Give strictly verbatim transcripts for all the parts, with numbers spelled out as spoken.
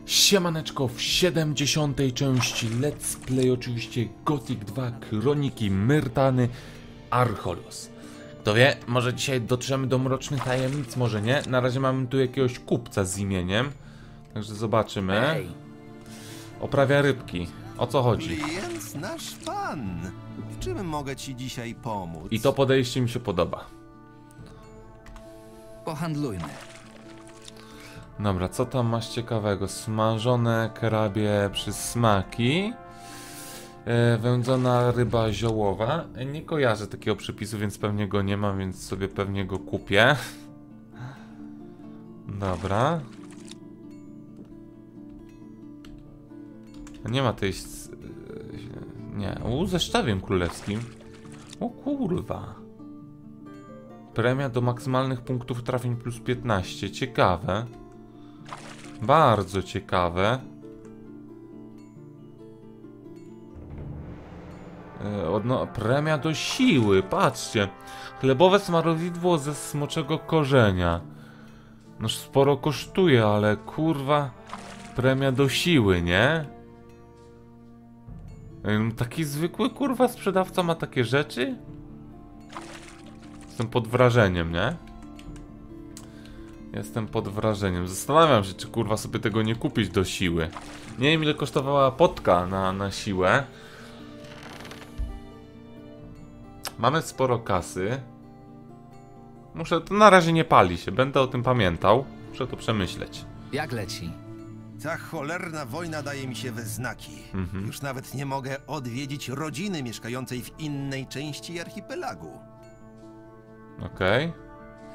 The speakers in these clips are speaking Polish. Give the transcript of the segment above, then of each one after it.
Siemaneczko, w siedemdziesiątej części Let's Play oczywiście Gothic dwa Kroniki Myrtany Archolos. Kto wie, może dzisiaj dotrzemy do mrocznych tajemnic, może nie. Na razie mamy tu jakiegoś kupca z imieniem, także zobaczymy. Hej. Oprawia rybki. O co chodzi? Klient nasz pan. W czym mogę ci dzisiaj pomóc? I to podejście mi się podoba. Pohandlujmy. Dobra, co tam masz ciekawego? Smażone kerabie przy smaki. E, wędzona ryba ziołowa. E, nie kojarzę takiego przepisu, więc pewnie go nie mam, więc sobie pewnie go kupię. Dobra. Nie ma tej... Nie, u, ze szczawiem królewskim. O kurwa. Premia do maksymalnych punktów trafień plus piętnaście. Ciekawe. Bardzo ciekawe. E, odno premia do siły, patrzcie. Chlebowe smarowidło ze smoczego korzenia. Noż sporo kosztuje, ale kurwa. Premia do siły, nie? E, taki zwykły kurwa sprzedawca ma takie rzeczy? Jestem pod wrażeniem, nie? Jestem pod wrażeniem. Zastanawiam się, czy kurwa sobie tego nie kupić do siły. Nie wiem, ile kosztowała potka na, na siłę. Mamy sporo kasy. Muszę, to na razie nie pali się. Będę o tym pamiętał. Muszę to przemyśleć. Jak leci? Ta cholerna wojna daje mi się we znaki. Mhm. Już nawet nie mogę odwiedzić rodziny mieszkającej w innej części archipelagu. Okej. Okay.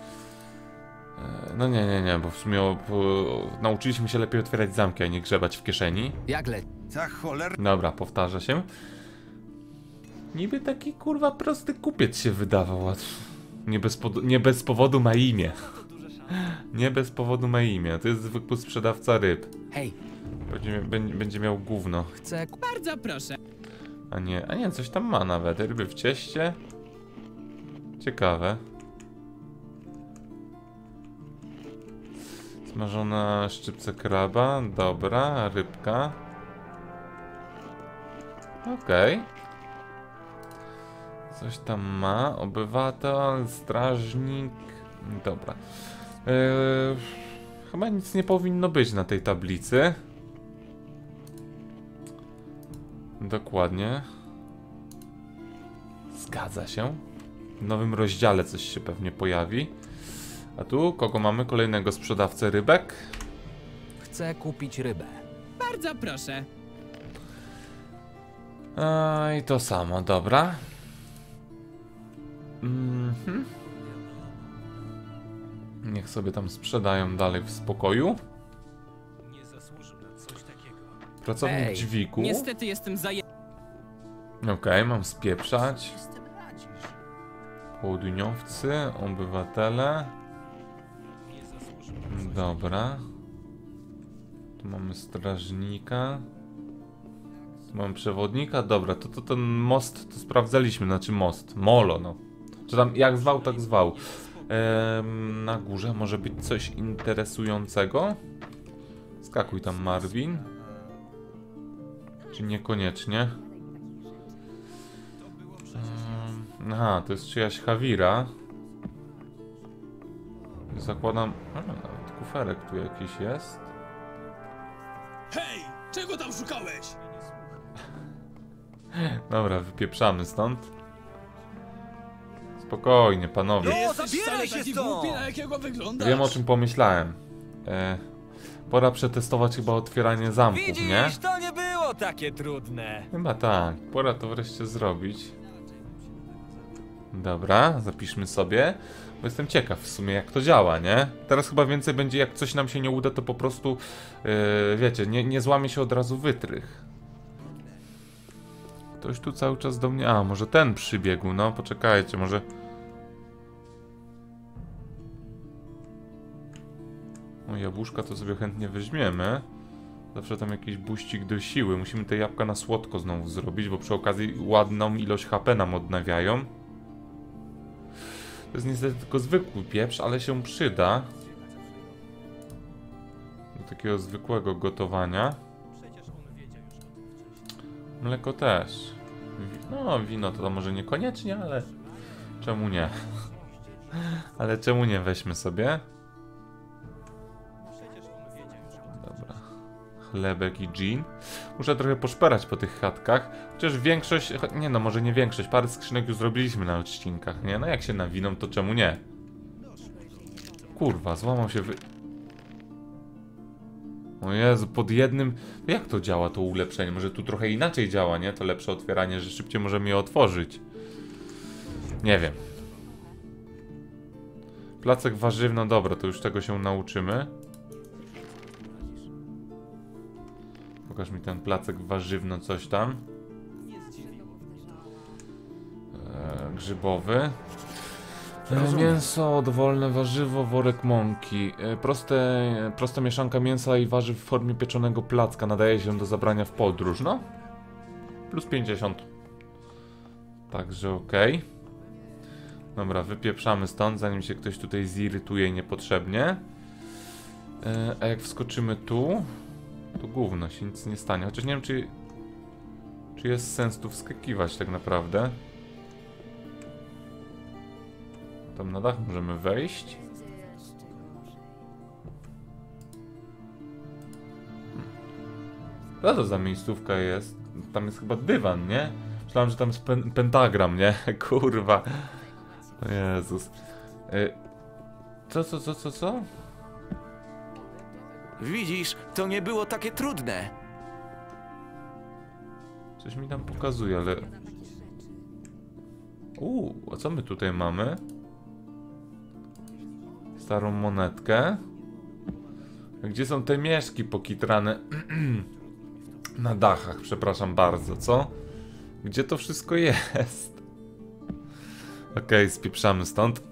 No nie, nie, nie, bo w sumie o, o, nauczyliśmy się lepiej otwierać zamki, a nie grzebać w kieszeni. Jak leci? Ta cholerna... Dobra, powtarza się. Niby taki kurwa prosty kupiec się wydawał. Nie bez, nie bez powodu ma imię. Nie bez powodu ma imię. To jest zwykły sprzedawca ryb. Hej. Będzie, będzie, będzie miał gówno. Chcę... Bardzo proszę. A nie, a nie, coś tam ma nawet. Ryby w cieście. Ciekawe. Smażona szczypce kraba. Dobra, rybka. Okej. Okay. Coś tam ma. Obywatel, strażnik. Dobra. Eee, chyba nic nie powinno być na tej tablicy. Dokładnie. Zgadza się. W nowym rozdziale coś się pewnie pojawi. A tu kogo mamy? Kolejnego sprzedawcę rybek. Chcę kupić rybę. Bardzo proszę. A, i to samo, dobra. Mhm. Niech sobie tam sprzedają dalej w spokoju. Pracownik Ej, dźwigu. Niestety jestem zajęty. Okej, okay, mam spieprzać. Południowcy, obywatele. Dobra. Tu mamy strażnika. Tu mamy przewodnika. Dobra, to, to ten most to sprawdzaliśmy, znaczy most. Molo, no. Czy tam jak zwał, tak zwał. Ehm, na górze może być coś interesującego. Skakuj tam, Marvin. Czy niekoniecznie? Ehm, aha, to jest czyjaś Hawira. Zakładam... A, nawet kuferek tu jakiś jest. Hej! Czego tam szukałeś? Dobra, wypieprzamy stąd. Spokojnie, panowie. No, zabieraj się taki głupi, na jakiego wyglądasz. Wiem, o czym pomyślałem. E, pora przetestować chyba otwieranie zamków, Widzisz, nie? to nie było takie trudne. Chyba tak. Pora to wreszcie zrobić. Dobra, zapiszmy sobie. Bo jestem ciekaw w sumie, jak to działa, nie? Teraz chyba więcej będzie, jak coś nam się nie uda, to po prostu, yy, wiecie, nie, nie złamie się od razu wytrych. Ktoś tu cały czas do mnie... A, może ten przybiegł, no, poczekajcie, może... O, jabłuszka to sobie chętnie weźmiemy. Zawsze tam jakiś buścik do siły. Musimy te jabłka na słodko znowu zrobić, bo przy okazji ładną ilość H P nam odnawiają. To jest niestety tylko zwykły pieprz, ale się przyda. Do takiego zwykłego gotowania. Mleko też. No, wino to, to może niekoniecznie, ale czemu nie? Ale czemu nie? Weźmy sobie. Dobra. Chlebek i gin. Muszę trochę poszperać po tych chatkach. Chociaż większość, nie no, może nie większość, parę skrzynek już zrobiliśmy na odcinkach, nie? No jak się nawiną, to czemu nie? Kurwa, złamał się wy... O Jezu, pod jednym... Jak to działa, to ulepszenie? Może tu trochę inaczej działa, nie? To lepsze otwieranie, że szybciej możemy je otworzyć. Nie wiem. Placek warzywny, dobra, to już tego się nauczymy. Pokaż mi ten placek warzywno, coś tam. Eee, grzybowy. E, mięso, dowolne warzywo, worek mąki. E, proste, prosta mieszanka mięsa i warzyw w formie pieczonego placka nadaje się do zabrania w podróż, no. Plus pięćdziesiąt. Także okej. Okay. Dobra, wypieprzamy stąd, zanim się ktoś tutaj zirytuje niepotrzebnie. E, a jak wskoczymy tu, to gówno, się nic nie stanie. Chociaż nie wiem, czy, czy jest sens tu wskakiwać tak naprawdę. Tam na dach możemy wejść. Co to za miejscówka jest? Tam jest chyba dywan, nie? Myślałem, że tam jest pen pentagram, nie? Kurwa. O Jezus. Y co, co, co, co, co? Widzisz, to nie było takie trudne. Coś mi tam pokazuje, ale... Uuu, a co my tutaj mamy? Starą monetkę. Gdzie są te mieszki pokitrane? Na dachach, przepraszam bardzo, co? Gdzie to wszystko jest? Okej, okay, spieprzamy stąd.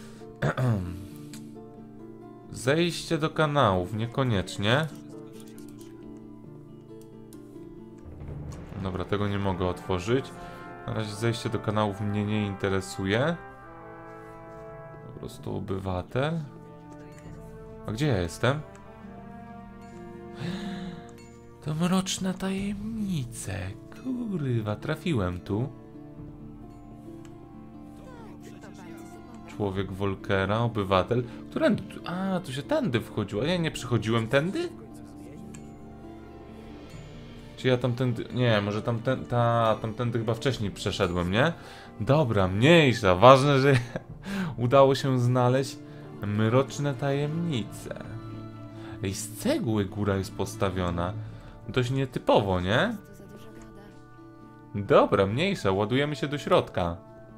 Zejście do kanałów, niekoniecznie. Dobra, tego nie mogę otworzyć. Na razie zejście do kanałów mnie nie interesuje. Po prostu obywatel. A gdzie ja jestem? To mroczne tajemnice. Kurwa, trafiłem tu. Człowiek Volkera, obywatel. Którędy? A, tu się tędy wchodziło. A ja nie przychodziłem tędy? Czy ja tamtędy... Nie, może tamten... Ta, tamtędy chyba wcześniej przeszedłem, nie? Dobra, mniejsza. Ważne, że udało się znaleźć mroczne tajemnice. Ej, z cegły góra jest postawiona. Dość nietypowo, nie? Dobra, mniejsza. Ładujemy się do środka.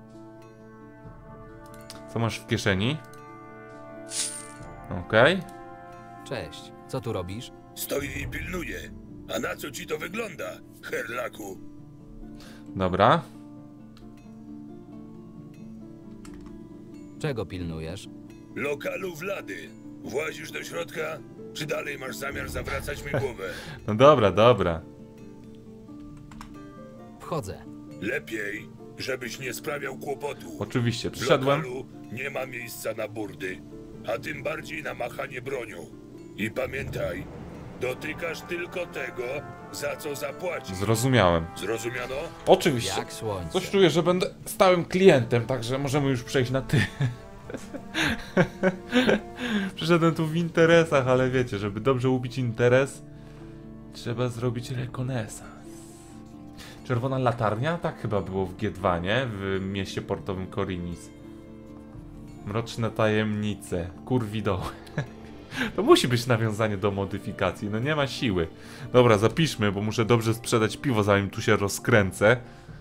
Co masz w kieszeni? Okej. Okay. Cześć, co tu robisz? Stoję i pilnuję. A na co ci to wygląda, herlaku? Dobra. Czego pilnujesz? Lokalu Wlady. Włazisz do środka, czy dalej masz zamiar zawracać mi głowę? No dobra, dobra. Wchodzę. Lepiej, żebyś nie sprawiał kłopotu. Oczywiście, W przyszedłem. lokalu nie ma miejsca na burdy, a tym bardziej na machanie bronią. I pamiętaj, dotykasz tylko tego, za co zapłacisz. Zrozumiałem. Zrozumiano? Oczywiście. Jak słońce. Coś czuję, że będę stałym klientem, także możemy już przejść na ty. Przyszedłem tu w interesach, ale wiecie, żeby dobrze ubić interes, trzeba zrobić rekonesans. Czerwona latarnia? Tak chyba było w G dwa, nie? W mieście portowym Korinis. Mroczne tajemnice. Kurwidoły. To musi być nawiązanie do modyfikacji, no nie ma siły. Dobra, zapiszmy, bo muszę dobrze sprzedać piwo, zanim tu się rozkręcę.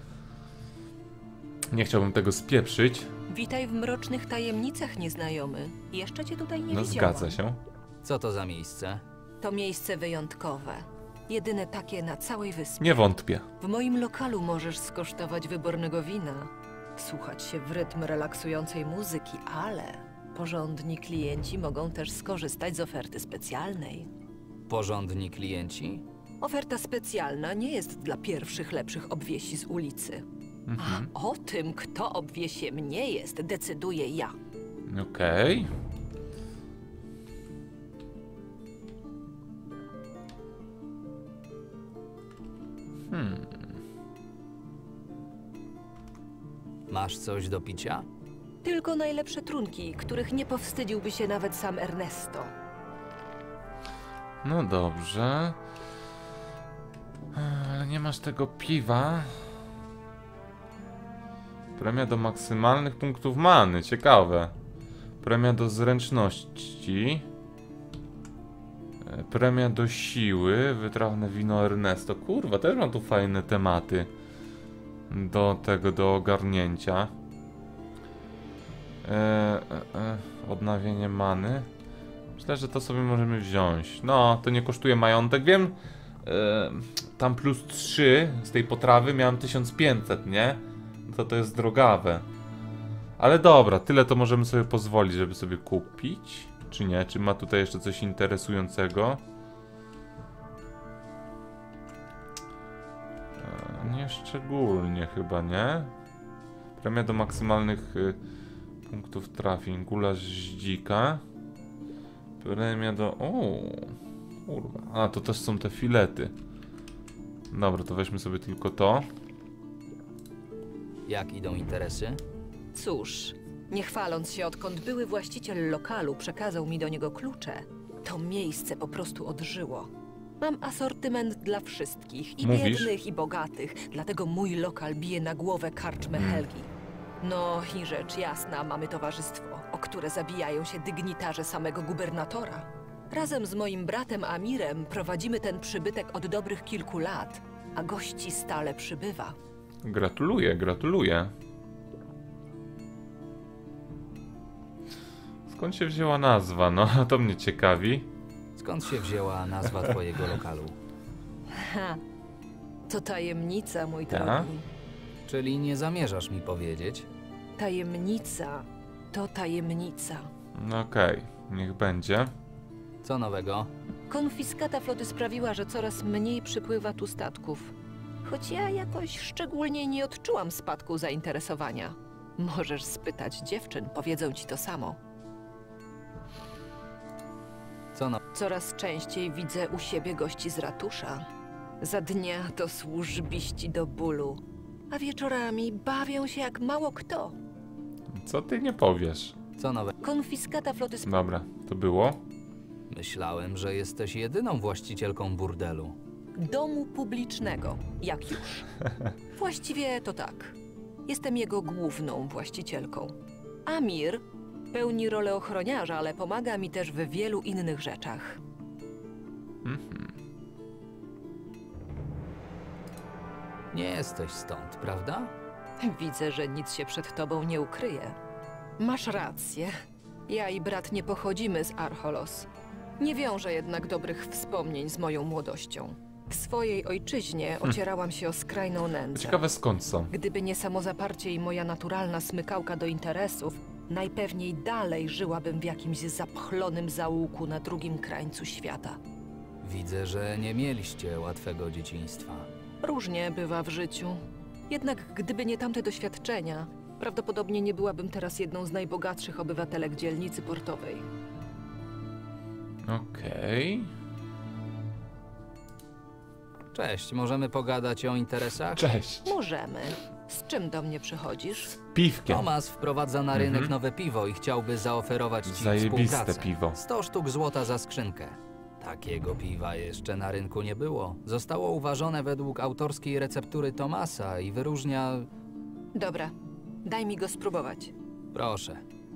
Nie chciałbym tego spieprzyć. Witaj w mrocznych tajemnicach, nieznajomy. Jeszcze cię tutaj nie No widziałam. zgadza się. Co to za miejsce? To miejsce wyjątkowe. Jedyne takie na całej wyspie. Nie wątpię. W moim lokalu możesz skosztować wybornego wina, słuchać się w rytm relaksującej muzyki, ale porządni klienci mogą też skorzystać z oferty specjalnej. Porządni klienci? Oferta specjalna nie jest dla pierwszych lepszych obwiesi z ulicy. Mhm. A o tym, kto obwiesie mnie jest, decyduję ja. Okej. Hmm. Masz coś do picia? Tylko najlepsze trunki, których nie powstydziłby się nawet sam Ernesto. No dobrze. Ale nie masz tego piwa. Premia do maksymalnych punktów many. Ciekawe. Premia do zręczności. Premia do siły. Wytrawne wino Ernesto. Kurwa, też mam tu fajne tematy. Do tego, do ogarnięcia. E, e, e, odnawienie many. Myślę, że to sobie możemy wziąć. No, to nie kosztuje majątek. Wiem, e, tam plus trzy z tej potrawy miałem tysiąc pięćset, nie? To to jest drogawe. Ale dobra, tyle to możemy sobie pozwolić, żeby sobie kupić. Czy nie? Czy ma tutaj jeszcze coś interesującego? E, nie szczególnie chyba, nie? Premia do maksymalnych y, punktów trafień. Gulasz z dzika. Premia do... O, kurwa. A, to też są te filety. Dobra, to weźmy sobie tylko to. Jak idą interesy? Cóż, nie chwaląc się, odkąd były właściciel lokalu przekazał mi do niego klucze, to miejsce po prostu odżyło. Mam asortyment dla wszystkich, i Mówisz? biednych, i bogatych, dlatego mój lokal bije na głowę karczmę Helgi. No i rzecz jasna, mamy towarzystwo, o które zabijają się dygnitarze samego gubernatora. Razem z moim bratem Amirem prowadzimy ten przybytek od dobrych kilku lat, a gości stale przybywa. Gratuluję, gratuluję. Skąd się wzięła nazwa? No, to mnie ciekawi. Skąd się wzięła nazwa twojego lokalu? Ha, to tajemnica, mój Ta? drogi. Czyli nie zamierzasz mi powiedzieć? Tajemnica to tajemnica. No okej, niech będzie. Co nowego? Konfiskata floty sprawiła, że coraz mniej przypływa tu statków. Choć ja jakoś szczególnie nie odczułam spadku zainteresowania. Możesz spytać dziewczyn, powiedzą ci to samo. Co no... Coraz częściej widzę u siebie gości z ratusza. Za dnia to służbiści do bólu, a wieczorami bawią się jak mało kto. Co ty nie powiesz? Co nowego? Konfiskata floty sp- Dobra, to było. Myślałem, że jesteś jedyną właścicielką burdelu. domu publicznego, jak już. Właściwie to tak. Jestem jego główną właścicielką. Amir pełni rolę ochroniarza, ale pomaga mi też w wielu innych rzeczach. Nie jesteś stąd, prawda? Widzę, że nic się przed tobą nie ukryje. Masz rację. Ja i brat nie pochodzimy z Archolos. Nie wiążę jednak dobrych wspomnień z moją młodością. W swojej ojczyźnie ocierałam się o skrajną nędzę. Ciekawe skąd są. Gdyby nie samozaparcie i moja naturalna smykałka do interesów, najpewniej dalej żyłabym w jakimś zapchlonym zaułku na drugim krańcu świata. Widzę, że nie mieliście łatwego dzieciństwa. Różnie bywa w życiu. Jednak gdyby nie tamte doświadczenia, prawdopodobnie nie byłabym teraz jedną z najbogatszych obywatelek dzielnicy portowej. Okej. Cześć, możemy pogadać o interesach? Cześć. Możemy. Z czym do mnie przychodzisz? Piwkiem. Tomas wprowadza na rynek Mhm. nowe piwo i chciałby zaoferować ci Zajebiste współpracę. piwo. sto sztuk złota za skrzynkę. Takiego piwa jeszcze na rynku nie było. Zostało uważone według autorskiej receptury Tomasa i wyróżnia... Dobra, daj mi go spróbować. Proszę.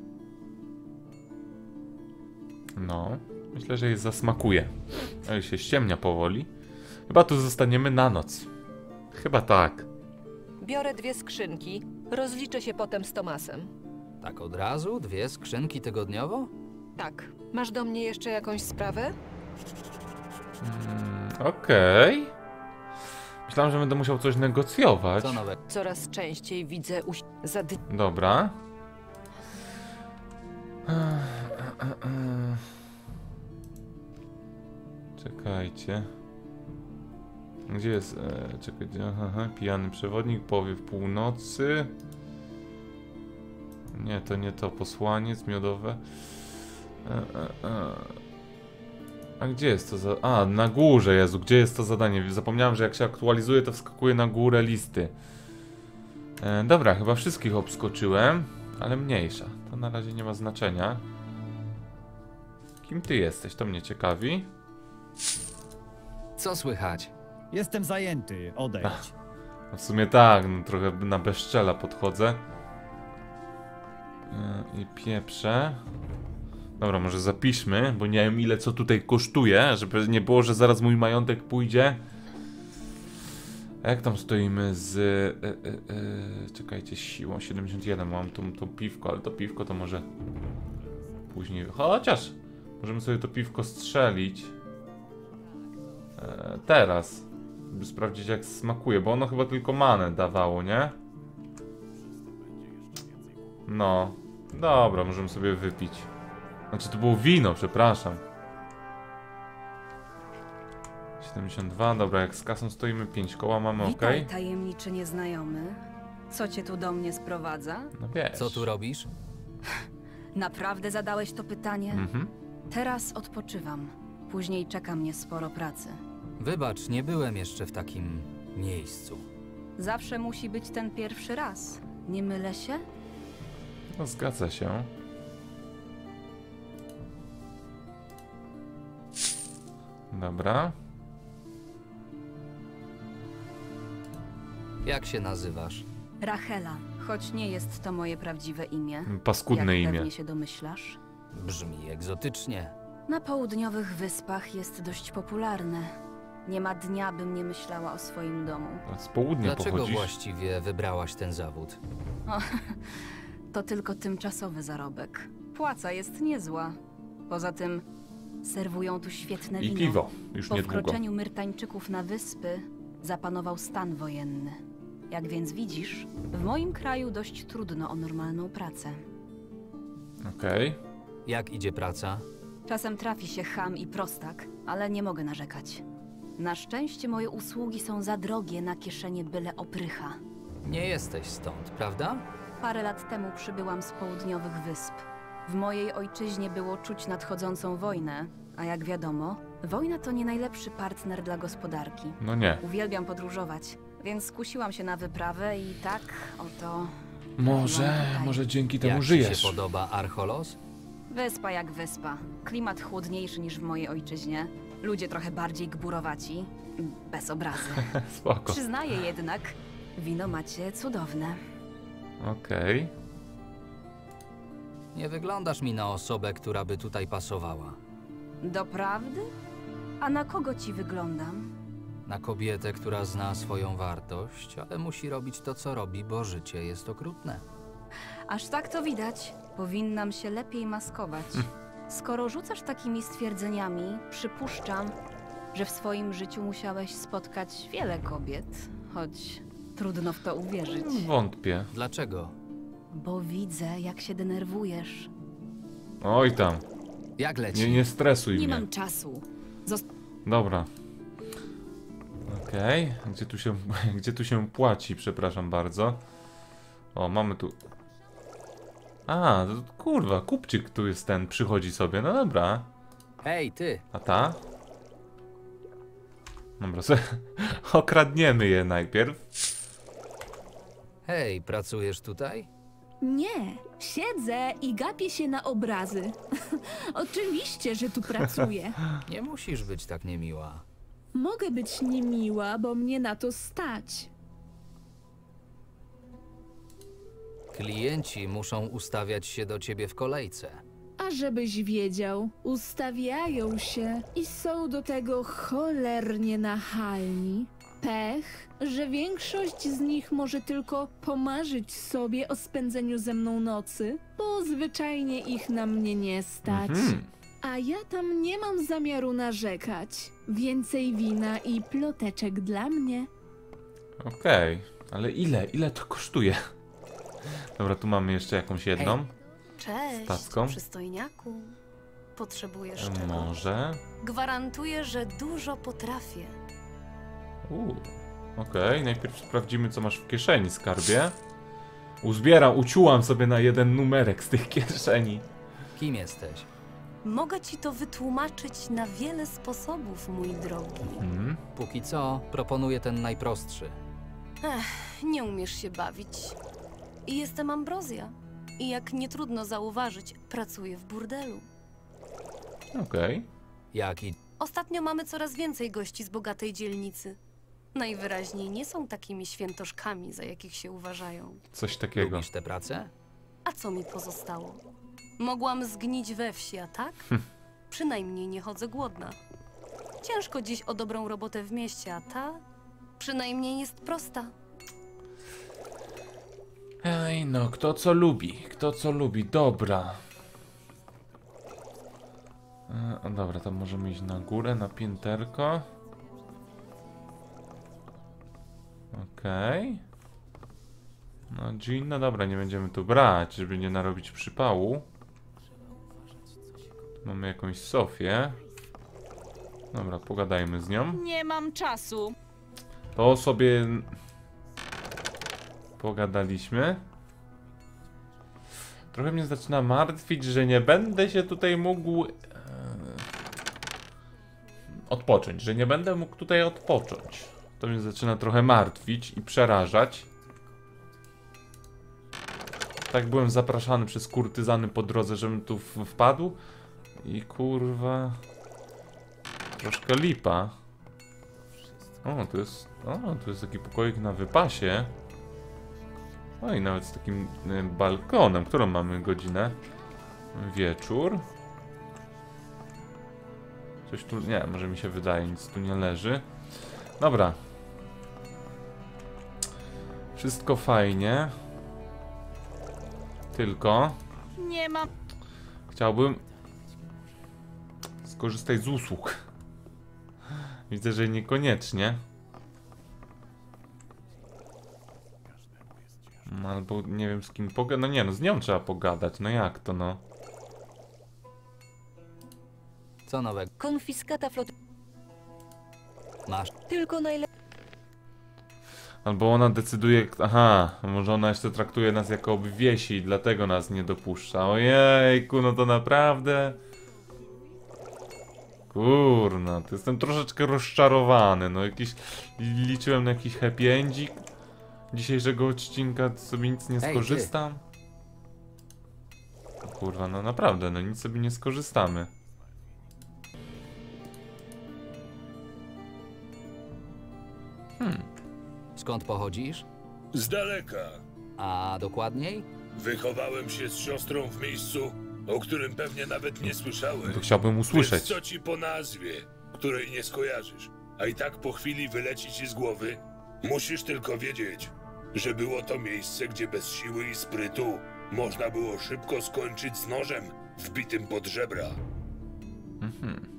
No, myślę, że jej zasmakuje. Ale się ściemnia powoli. Chyba tu zostaniemy na noc. Chyba tak. Biorę dwie skrzynki, rozliczę się potem z Tomasem. Tak od razu? Dwie skrzynki tygodniowo? Tak, masz do mnie jeszcze jakąś sprawę? Mm, Okej. Myślałem, że będę musiał coś negocjować. Co nowego? Coraz częściej widzę u... za d... Dobra. Czekajcie. Gdzie jest? E, czekajcie. Aha, pijany przewodnik, powiew północy. Nie, to nie to. Posłaniec miodowe. E, e, e. A gdzie jest to za... A, na górze, Jezu, gdzie jest to zadanie? Zapomniałem, że jak się aktualizuje, to wskakuje na górę listy. E, dobra, chyba wszystkich obskoczyłem, ale mniejsza. To na razie nie ma znaczenia. Kim ty jesteś? To mnie ciekawi. Co słychać? Jestem zajęty, odejdź. No w sumie tak, no, trochę na bezczela podchodzę. Yy, I pieprzę. Dobra, może zapiszmy, bo nie wiem ile co tutaj kosztuje, żeby nie było, że zaraz mój majątek pójdzie. A jak tam stoimy z... Yy, yy, yy, czekajcie, siłą siedemdziesiąt jeden, mam to, to piwko, ale to piwko to może później... Chociaż możemy sobie to piwko strzelić. Yy, teraz. By sprawdzić jak smakuje, bo ono chyba tylko manę dawało, nie? No. Dobra, możemy sobie wypić. Znaczy to było wino, przepraszam. siedemdziesiąt dwa, dobra, jak z kasą stoimy, pięć koła mamy, ok. Witaj, tajemniczy nieznajomy. Co cię tu do mnie sprowadza? No wiesz. Co tu robisz? Naprawdę zadałeś to pytanie? Mhm. Teraz odpoczywam. Później czeka mnie sporo pracy. Wybacz, nie byłem jeszcze w takim miejscu. Zawsze musi być ten pierwszy raz. Nie mylę się? No zgadza się. Dobra. Jak się nazywasz? Rachela, choć nie jest to moje prawdziwe imię. Paskudne jak imię. pewnie się domyślasz. Brzmi egzotycznie. Na południowych wyspach jest dość popularne. Nie ma dnia, bym nie myślała o swoim domu. A z południa Dlaczego pochodzisz? właściwie wybrałaś ten zawód? O, to tylko tymczasowy zarobek. Płaca jest niezła. Poza tym serwują tu świetne I wino. piwo, już Po niedługo. wkroczeniu Myrtańczyków na wyspy zapanował stan wojenny. Jak więc widzisz, w moim kraju dość trudno o normalną pracę. Okej. Jak idzie praca? Czasem trafi się cham i prostak, ale nie mogę narzekać. Na szczęście moje usługi są za drogie na kieszenie byle oprycha. Nie jesteś stąd, prawda? Parę lat temu przybyłam z południowych wysp. W mojej ojczyźnie było czuć nadchodzącą wojnę, a jak wiadomo, wojna to nie najlepszy partner dla gospodarki. No nie. Uwielbiam podróżować, więc skusiłam się na wyprawę i tak oto... Może, Mam tutaj. może dzięki temu Jak ci żyjesz. się podoba Archolos? Wyspa jak wyspa. Klimat chłodniejszy niż w mojej ojczyźnie. Ludzie trochę bardziej gburowaci. Bez obrazy. Spoko. Przyznaję jednak, wino macie cudowne. Okej. Nie wyglądasz mi na osobę, która by tutaj pasowała. Doprawdy? A na kogo ci wyglądam? Na kobietę, która zna swoją wartość, ale musi robić to, co robi, bo życie jest okrutne. Aż tak to widać. Powinnam się lepiej maskować. Skoro rzucasz takimi stwierdzeniami, przypuszczam, że w swoim życiu musiałeś spotkać wiele kobiet, choć trudno w to uwierzyć. Wątpię. Dlaczego? Bo widzę, jak się denerwujesz. Oj tam. Jak leci? Nie, nie stresuj Nie mnie. mam czasu. Zost Dobra. Okej. Gdzie tu się, gdzie tu się płaci, przepraszam bardzo. O, mamy tu... A, to, kurwa, kupczyk tu jest ten, przychodzi sobie, no dobra. Hej, ty! A ta? Dobra, sobie okradniemy je najpierw. Hej, pracujesz tutaj? Nie, siedzę i gapię się na obrazy. Oczywiście, że tu pracuję. Nie musisz być tak niemiła. Mogę być niemiła, bo mnie na to stać. Klienci muszą ustawiać się do ciebie w kolejce. A żebyś wiedział, ustawiają się i są do tego cholernie nachalni. Pech, że większość z nich może tylko pomarzyć sobie o spędzeniu ze mną nocy, bo zwyczajnie ich na mnie nie stać. Mhm. A ja tam nie mam zamiaru narzekać. Więcej wina i ploteczek dla mnie. Okej, ale ile? Ile to kosztuje? Dobra, tu mamy jeszcze jakąś jedną. Cześć, Stacką. przystojniaku. Potrzebujesz czego? Może. Gwarantuję, że dużo potrafię. Uuu. Okej, najpierw sprawdzimy, co masz w kieszeni, skarbie. Uzbieram, uciułam sobie na jeden numerek z tych kieszeni. Kim jesteś? Mogę ci to wytłumaczyć na wiele sposobów, mój drogi. Mhm. Póki co proponuję ten najprostszy. Ech, nie umiesz się bawić. Jestem Ambrozja. I jak nie trudno zauważyć, pracuję w burdelu. Okej. Jaki? Ostatnio mamy coraz więcej gości z bogatej dzielnicy. Najwyraźniej nie są takimi świętoszkami, za jakich się uważają. Coś takiego. Lubisz tę pracę? A co mi pozostało? Mogłam zgnić we wsi, a tak? Przynajmniej nie chodzę głodna. Ciężko dziś o dobrą robotę w mieście, a ta przynajmniej jest prosta. Ej, no, kto co lubi, kto co lubi, dobra. E, dobra, to możemy iść na górę, na pięterko. Okej. No, Jean, no dobra, nie będziemy tu brać, żeby nie narobić przypału. Mamy jakąś Sofię. Dobra, pogadajmy z nią. Nie mam czasu. To sobie pogadaliśmy. Trochę mnie zaczyna martwić, że nie będę się tutaj mógł e, odpocząć, że nie będę mógł tutaj odpocząć. To mnie zaczyna trochę martwić i przerażać. Tak byłem zapraszany przez kurtyzany po drodze, żebym tu w wpadł. I kurwa... Troszkę lipa. O, to jest... O, to jest taki pokoik na wypasie. O, i nawet z takim y, balkonem. Którą mamy godzinę? Wieczór. Coś tu... Nie, może mi się wydaje, nic tu nie leży. Dobra. Wszystko fajnie. Tylko... Nie mam... Chciałbym... skorzystać z usług. Widzę, że niekoniecznie. No, albo nie wiem z kim pogadać. No nie, no z nią trzeba pogadać. No jak to, no? Co nowego? Konfiskata floty. Masz. Tylko najlepiej. Albo ona decyduje... Aha, może ona jeszcze traktuje nas jako obwiesi i dlatego nas nie dopuszcza. Ojejku, no to naprawdę... Kurna, to jestem troszeczkę rozczarowany. No jakiś... Liczyłem na jakiś happy endzik dzisiejszego odcinka, to sobie nic nie skorzystam. Kurwa, no naprawdę, no nic sobie nie skorzystamy. Hmm. Skąd pochodzisz? Z daleka. A dokładniej? Wychowałem się z siostrą w miejscu, o którym pewnie nawet nie słyszałem. To chciałbym usłyszeć. Więc co ci po nazwie, której nie skojarzysz, a i tak po chwili wyleci ci z głowy? Musisz tylko wiedzieć, że było to miejsce, gdzie bez siły i sprytu można było szybko skończyć z nożem wbitym pod żebra. Mhm.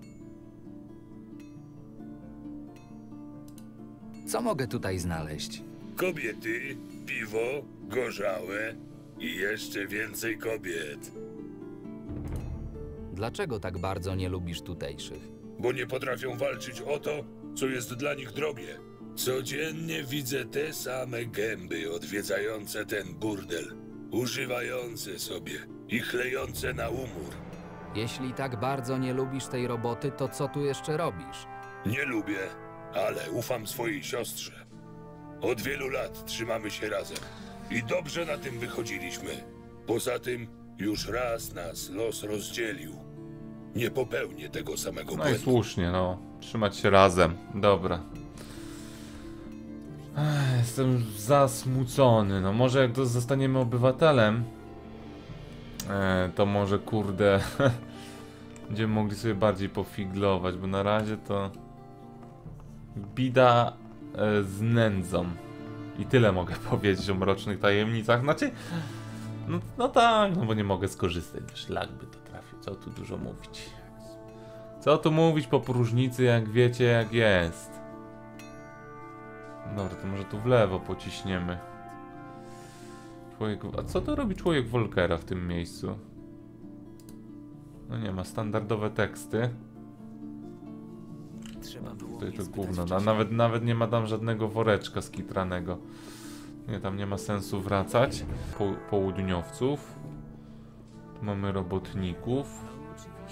Co mogę tutaj znaleźć? Kobiety, piwo, gorzałe i jeszcze więcej kobiet. Dlaczego tak bardzo nie lubisz tutejszych? Bo nie potrafią walczyć o to, co jest dla nich drogie. Codziennie widzę te same gęby odwiedzające ten burdel, używające sobie i chlejące na umór. Jeśli tak bardzo nie lubisz tej roboty, to co tu jeszcze robisz? Nie lubię, ale ufam swojej siostrze. Od wielu lat trzymamy się razem i dobrze na tym wychodziliśmy. Poza tym już raz nas los rozdzielił. Nie popełnię tego samego No błędu. i słusznie, no. Trzymać się razem. Dobra. Ech, jestem zasmucony. No może jak to zostaniemy obywatelem, e, to może kurde będziemy mogli sobie bardziej pofiglować, bo na razie to bida e, z nędzą. I tyle mogę powiedzieć o mrocznych tajemnicach. Znaczy, no, no tak, no bo nie mogę skorzystać. Szlak by to trafił. Co tu dużo mówić. Co tu mówić po próżnicy, jak wiecie jak jest. Dobra, to może tu w lewo pociśniemy. Człowiek... A co to robi człowiek Volkera w tym miejscu? No nie ma, standardowe teksty. Trzeba było Tutaj mnie to spytać gówno, a wcześniej. nawet, nawet nie ma tam żadnego woreczka skitranego. Nie, tam nie ma sensu wracać. Po, południowców. Tu mamy robotników.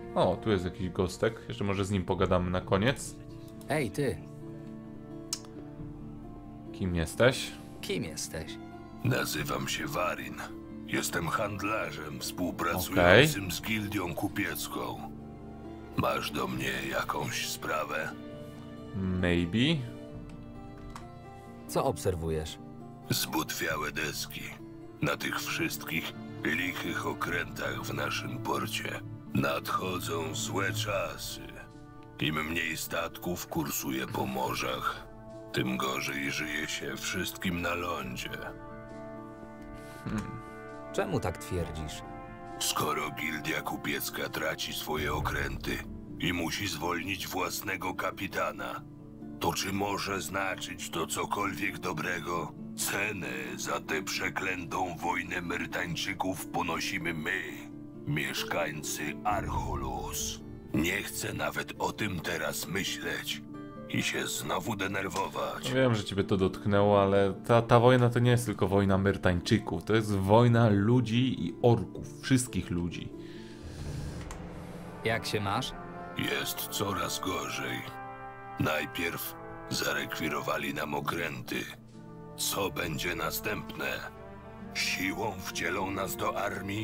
O, tu jest jakiś gostek. Jeszcze może z nim pogadamy na koniec. Ej, ty, Kim jesteś? kim jesteś? Nazywam się Warin. Jestem handlarzem współpracującym Okej. z gildią kupiecką. Masz do mnie jakąś sprawę? Maybe. Co obserwujesz? Zbutwiałe deski. Na tych wszystkich lichych okrętach w naszym porcie nadchodzą złe czasy. Im mniej statków kursuje po morzach, tym gorzej żyje się wszystkim na lądzie. Czemu tak twierdzisz? Skoro gildia kupiecka traci swoje okręty i musi zwolnić własnego kapitana, to czy może znaczyć to cokolwiek dobrego? Cenę za tę przeklętą wojnę Myrtańczyków ponosimy my, mieszkańcy Archolus. Nie chcę nawet o tym teraz myśleć i się znowu denerwować. Wiem, że ciebie to dotknęło, ale ta, ta wojna to nie jest tylko wojna Myrtańczyków. To jest wojna ludzi i orków. Wszystkich ludzi. Jak się masz? Jest coraz gorzej. Najpierw zarekwirowali nam okręty. Co będzie następne? Siłą wcielą nas do armii?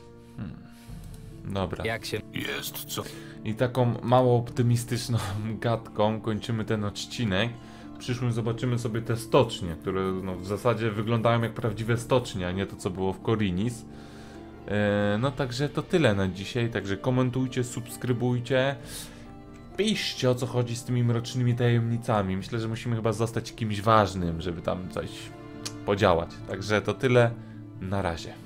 Dobra. Jak się... Jest co... I taką mało optymistyczną gadką kończymy ten odcinek. W przyszłym zobaczymy sobie te stocznie, które no, w zasadzie wyglądają jak prawdziwe stocznie, a nie to co było w Korinis. E, no także to tyle na dzisiaj, także komentujcie, subskrybujcie. Piszcie, o co chodzi z tymi mrocznymi tajemnicami. Myślę, że musimy chyba zostać kimś ważnym, żeby tam coś podziałać. Także to tyle, na razie.